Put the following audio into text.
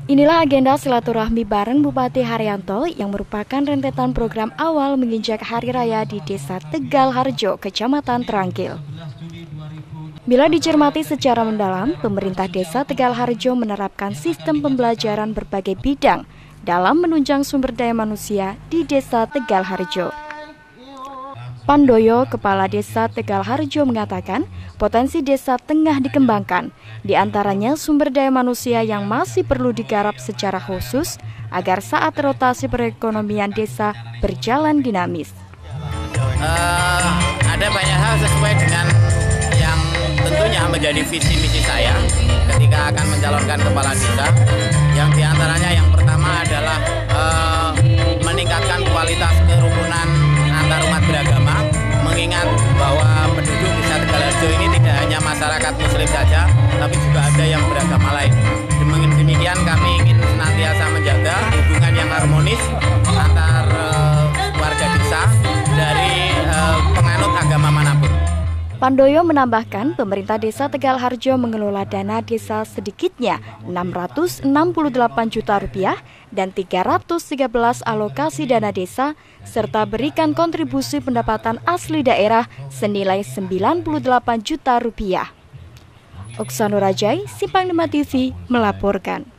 Inilah agenda silaturahmi bareng Bupati Haryanto yang merupakan rentetan program awal menginjak Hari Raya di Desa Tegal Harjo, Kecamatan Trangkil. Bila dicermati secara mendalam, pemerintah Desa Tegal Harjo menerapkan sistem pembelajaran berbagai bidang dalam menunjang sumber daya manusia di Desa Tegal Harjo. Pandoyo, Kepala Desa Tegal Harjo mengatakan, potensi desa tengah dikembangkan, di antaranya sumber daya manusia yang masih perlu digarap secara khusus agar saat rotasi perekonomian desa berjalan dinamis. Ada banyak hal sesuai dengan yang tentunya menjadi visi misi saya ketika akan mencalonkan kepala desa. Yang diantaranya yang pertama adalah meningkatkan kualitas kerukunan antar umat beragama, mengingat bahwa penduduk Desa Tegal Harjo ini tidak hanya masyarakat Muslim saja, tapi juga ada yang beragama lain. Demikian kami ingin senantiasa menjaga hubungan yang harmonis antar warga desa dari penganut agama manapun. Pandoyo menambahkan, pemerintah Desa Tegal Harjo mengelola dana desa sedikitnya Rp668 juta dan 313 alokasi dana desa, serta berikan kontribusi pendapatan asli daerah senilai Rp98 juta. Oksanurajai, Simpang 5 TV, melaporkan.